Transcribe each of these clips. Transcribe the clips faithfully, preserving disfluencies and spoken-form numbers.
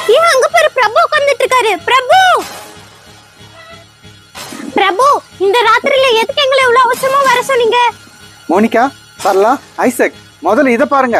ஏன் அங்க பாரு பிரபு உட்கார்ந்துட்டு இருக்காரு. பிரபு பிரபு இந்த ராத்திரில எதுக்கு எங்களை இவ்வளவு அவசரமா வர சொன்னீங்க? மோனிகா, சரளா, ஐசக், முதல்ல இத பாருங்க.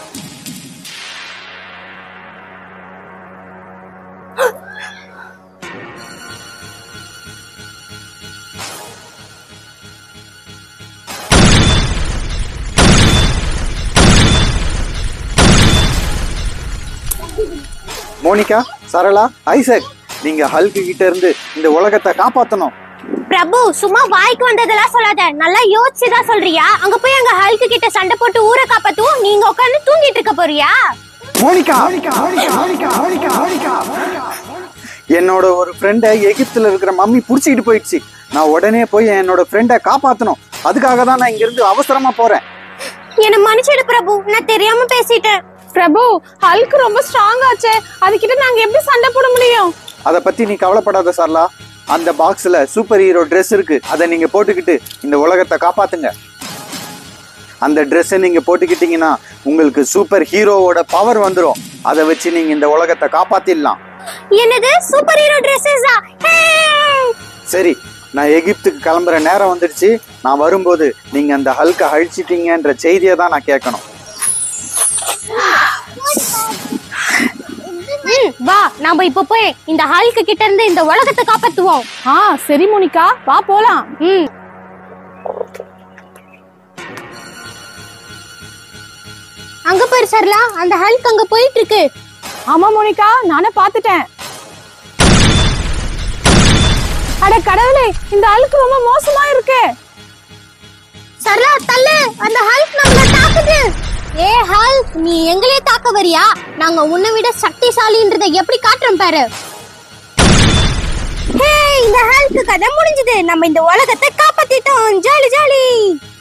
மோனிகா, சரளா, ஐசக், நீங்க ஹல்க் கிட்ட இருந்து இந்த உலகத்தை காப்பாத்தணும். பிரபு சும்மா வாய்க்கு வந்ததெல்லாம் சொல்லாத, நல்லா யோசிச்சுதான் சொல்றியா? அங்க போய் அங்க ஹல்க் கிட்ட சண்டை போட்டு ஊரை காப்பாத்துவோம், நீங்க உட்கார்ந்து தூங்கிட்டு இருக்க போறியா? மோனிகா, என்னோட ஒரு ஃப்ரெண்டை எகிப்துல இருக்கிற மம்மி புடிச்சிட்டு போயிடுச்சு. நான் உடனே போய் என்னோட ஃப்ரெண்டை காப்பாத்தணும். அதுக்காக தான் நான் இங்க இருந்து அவசரமா போறேன். என்ன மன்னிச்சிடு பிரபு, நான் தெரியாம பேசிட்டேன். பிரபு, ஹல்க் ரொம்ப ஸ்ட்ராங் ஆச்சே, அதுகிட்ட நாங்க எப்படி சண்டை போட முடியும்? அத பத்தி நீ கவலைப்படாத சரளா. அந்த பாக்ஸ்ல சூப்பர் ஹீரோ ட்ரெஸ் இருக்கு, அதை நீங்க போட்டுக்கிட்டு இந்த உலகத்தை காப்பாத்துங்க. அந்த ட்ரெஸ்ஸை நீங்க போட்டுக்கிட்டீங்கன்னா உங்களுக்கு சூப்பர் ஹீரோவோட பவர் வந்துரும். அதை வச்சு நீங்க இந்த உலகத்தை காப்பாத்திடலாம். என்னது சூப்பர் ஹீரோ ட்ரெஸ்ஸா? சரி, நான் எகிப்துக்கு கிளம்புற நேரம் வந்துடுச்சு. நான் வரும்போது நீங்க அந்த ஹல்க அழிச்சிட்டீங்கன்ற செய்தியை தான் நான் கேட்கணும். வா, நாம இப்ப போய் இந்த ஹல்க் கிட்ட இருந்து இந்த உலகத்தை காப்பாத்துவோம். ஆ சரி மோனிகா, வா போலாம். ம் அங்க பாரு சரளா, அந்த ஹல்க் அங்க போயிட்டு இருக்கு. ஆமா மோனிகா, நானே பாத்துட்டேன். அட கடவுளே, இந்த ஹல்க் ரொம்ப மோசமா இருக்கு. சரளா தள்ளு, அந்த ஹல்க் நம்மள தாக்குது. ஏ ஹல்க், நீ எங்களே தாக்க வரியா? நாங்க உன்னை விட சக்திசாலின்றதை எப்படி காட்டுறோம் பாரு. ஹே, இந்த ஹல்க் கதை முடிஞ்சது. நம்ம இந்த உலகத்தை காப்பாத்திட்டோம். Jolly jolly.